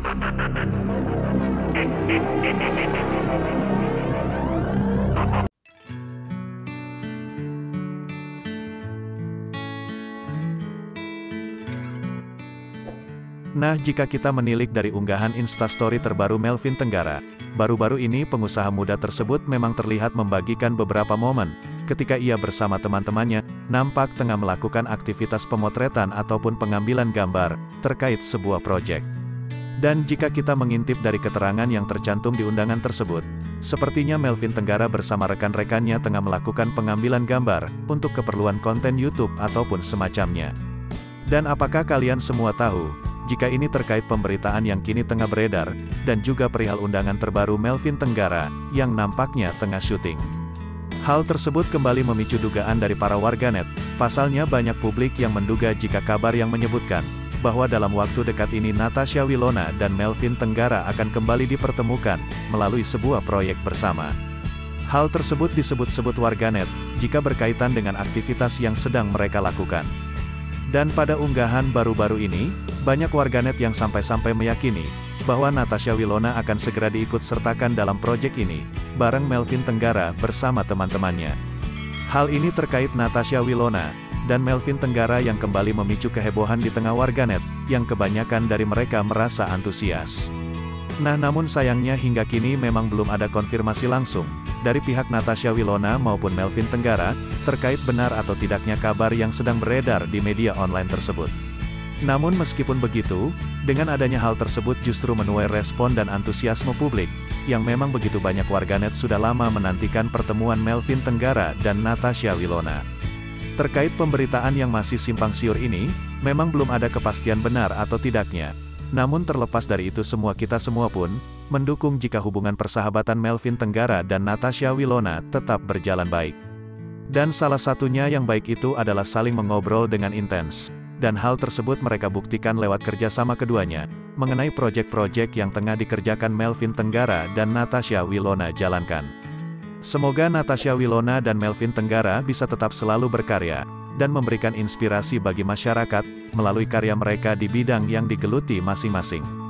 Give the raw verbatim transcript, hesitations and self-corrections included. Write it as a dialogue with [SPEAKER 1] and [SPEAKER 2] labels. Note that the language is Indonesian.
[SPEAKER 1] Nah, jika kita menilik dari unggahan Instastory terbaru Melvin Tenggara, baru-baru ini pengusaha muda tersebut memang terlihat membagikan beberapa momen, ketika ia bersama teman-temannya, nampak tengah melakukan aktivitas pemotretan ataupun pengambilan gambar, terkait sebuah proyek. Dan jika kita mengintip dari keterangan yang tercantum di undangan tersebut, sepertinya Melvin Tenggara bersama rekan-rekannya tengah melakukan pengambilan gambar, untuk keperluan konten YouTube ataupun semacamnya. Dan apakah kalian semua tahu, jika ini terkait pemberitaan yang kini tengah beredar, dan juga perihal undangan terbaru Melvin Tenggara, yang nampaknya tengah syuting. Hal tersebut kembali memicu dugaan dari para warganet, pasalnya banyak publik yang menduga jika kabar yang menyebutkan, bahwa dalam waktu dekat ini Natasha Wilona dan Melvin Tenggara akan kembali dipertemukan, melalui sebuah proyek bersama. Hal tersebut disebut-sebut warganet, jika berkaitan dengan aktivitas yang sedang mereka lakukan. Dan pada unggahan baru-baru ini, banyak warganet yang sampai-sampai meyakini, bahwa Natasha Wilona akan segera diikut-sertakan dalam proyek ini, bareng Melvin Tenggara bersama teman-temannya. Hal ini terkait Natasha Wilona, dan Melvin Tenggara yang kembali memicu kehebohan di tengah warganet, yang kebanyakan dari mereka merasa antusias. Nah, namun sayangnya hingga kini memang belum ada konfirmasi langsung, dari pihak Natasha Wilona maupun Melvin Tenggara, terkait benar atau tidaknya kabar yang sedang beredar di media online tersebut. Namun meskipun begitu, dengan adanya hal tersebut justru menuai respon dan antusiasme publik, yang memang begitu banyak warganet sudah lama menantikan pertemuan Melvin Tenggara dan Natasha Wilona. Terkait pemberitaan yang masih simpang siur ini, memang belum ada kepastian benar atau tidaknya. Namun terlepas dari itu semua kita semua pun, mendukung jika hubungan persahabatan Melvin Tenggara dan Natasha Wilona tetap berjalan baik. Dan salah satunya yang baik itu adalah saling mengobrol dengan intens. Dan hal tersebut mereka buktikan lewat kerjasama keduanya, mengenai proyek-proyek yang tengah dikerjakan Melvin Tenggara dan Natasha Wilona jalankan. Semoga Natasha Wilona dan Melvin Tenggara bisa tetap selalu berkarya, dan memberikan inspirasi bagi masyarakat, melalui karya mereka di bidang yang digeluti masing-masing.